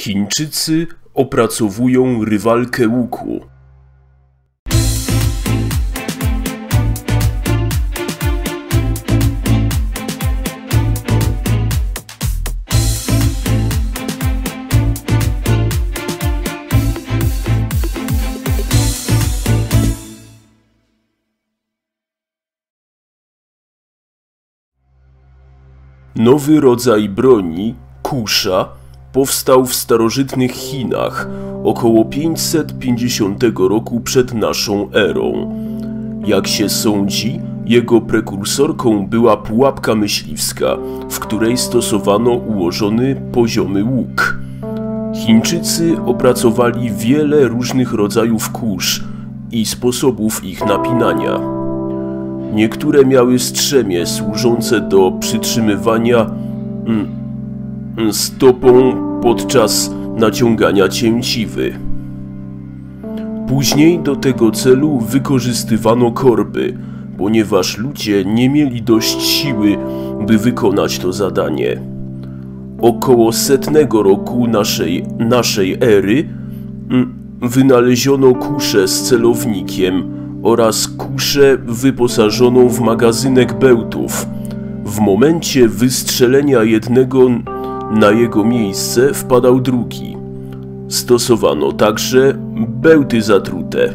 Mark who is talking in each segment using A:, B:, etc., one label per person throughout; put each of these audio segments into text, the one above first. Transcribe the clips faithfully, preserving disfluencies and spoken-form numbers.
A: Chińczycy opracowują rywalkę łuku. Nowy rodzaj broni, kusza, powstał w starożytnych Chinach około pięćset pięćdziesiątego roku przed naszą erą. Jak się sądzi, jego prekursorką była pułapka myśliwska, w której stosowano ułożony poziomy łuk. Chińczycy opracowali wiele różnych rodzajów kusz i sposobów ich napinania. Niektóre miały strzemię służące do przytrzymywania mm, stopą podczas naciągania cięciwy. Później do tego celu wykorzystywano korby, ponieważ ludzie nie mieli dość siły, by wykonać to zadanie. Około setnego roku naszej, naszej ery mm, wynaleziono kuszę z celownikiem oraz kuszę wyposażoną w magazynek bełtów. W momencie wystrzelenia jednego na jego miejsce wpadał drugi. Stosowano także bełty zatrute.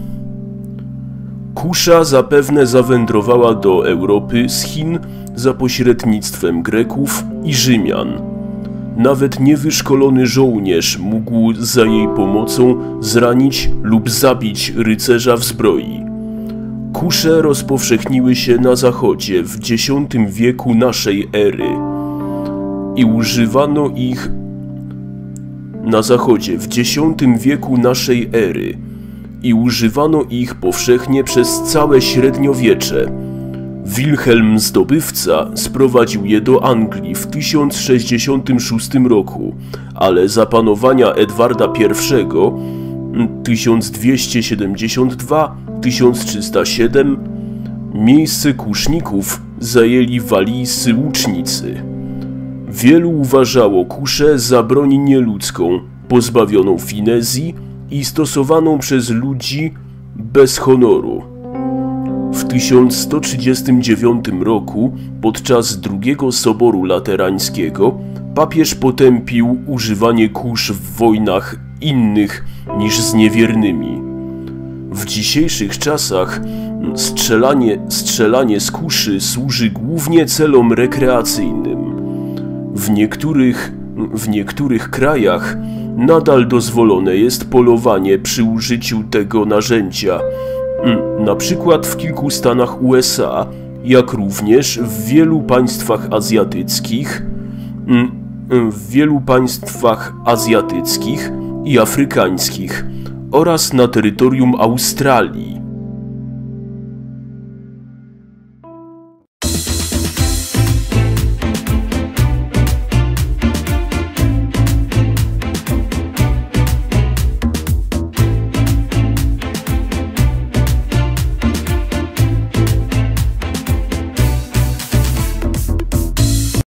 A: Kusza zapewne zawędrowała do Europy z Chin za pośrednictwem Greków i Rzymian. Nawet niewyszkolony żołnierz mógł za jej pomocą zranić lub zabić rycerza w zbroi. Kusze rozpowszechniły się na zachodzie w dziesiątym wieku naszej ery i używano ich na zachodzie w dziesiątym wieku naszej ery i używano ich powszechnie przez całe średniowiecze. Wilhelm Zdobywca sprowadził je do Anglii w tysiąc sześćdziesiątym szóstym roku, ale za panowania Edwarda pierwszego tysiąc dwieście siedemdziesiąt dwa do tysiąc trzysta siedem miejsce kuszników zajęli walijscy łucznicy. Wielu uważało kuszę za broń nieludzką, pozbawioną finezji i stosowaną przez ludzi bez honoru. W tysiąc sto trzydziestym dziewiątym roku, podczas drugiego Soboru Laterańskiego, papież potępił używanie kusz w wojnach innych niż z niewiernymi. W dzisiejszych czasach strzelanie, strzelanie z kuszy służy głównie celom rekreacyjnym. W niektórych, w niektórych krajach nadal dozwolone jest polowanie przy użyciu tego narzędzia, na przykład w kilku stanach U S A, jak również w wielu państwach azjatyckich, w wielu państwach azjatyckich i afrykańskich oraz na terytorium Australii.